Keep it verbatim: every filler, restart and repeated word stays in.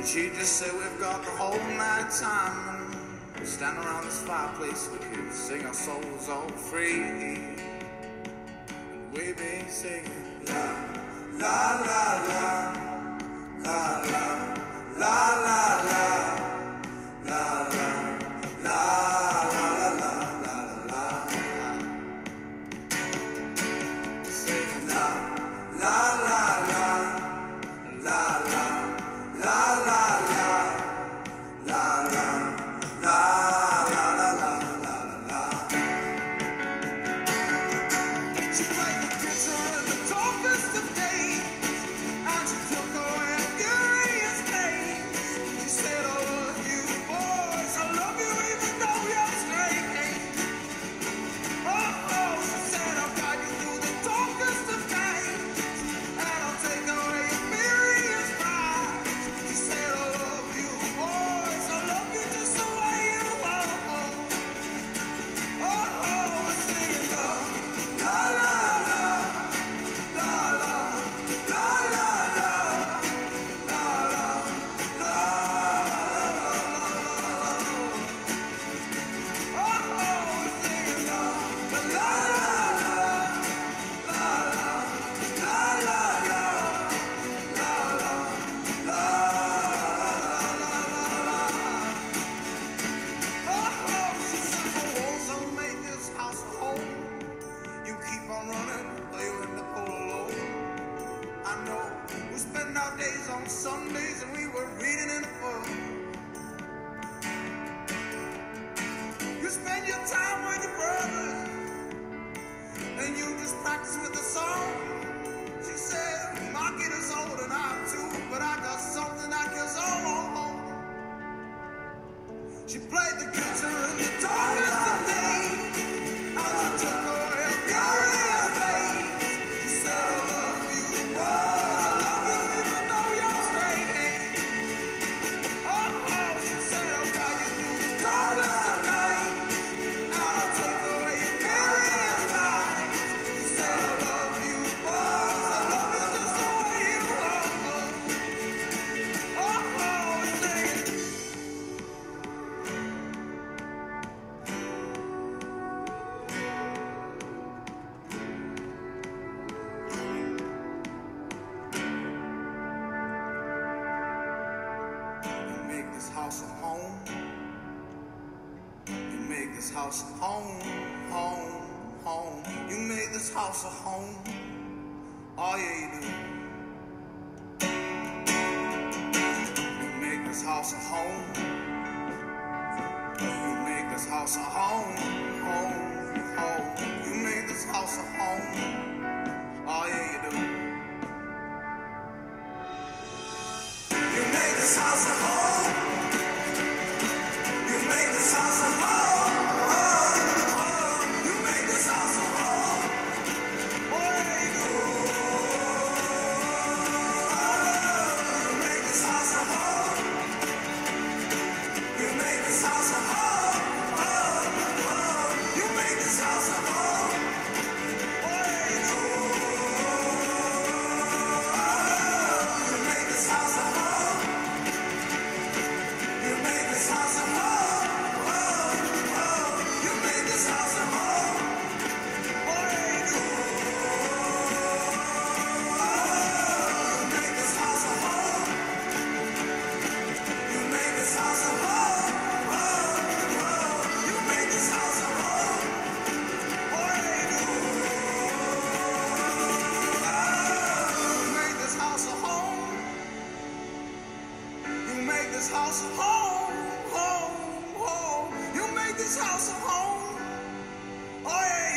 She just said we've got the whole night time and stand around this fireplace, we could sing our souls all free. And we be singing la la la la la la la la la la la la. Sundays and we were reading in the book. You spend your time with your brothers and you just practice with the song. She said, my kid is old and I'm too, but I got something I guess I won't. She played the guitar and the darkest of days. I took away a glorious face. She said, I love you, boy. House a home. You make this house a home, home, home. You make this house a home. Oh yeah, you do. You make this house a home. You make this house a home, home, home. You make this house a home. Oh yeah, you do. You make this house a home. Make this house a home, home, home. You make this house a home. Oh, you do. You make this house a home. You make this house a home, home, home. You make this house a home. Oh, you do. You make this house a home. You make this house a home. This house a home, home, home. You make this house a home. Oh yeah.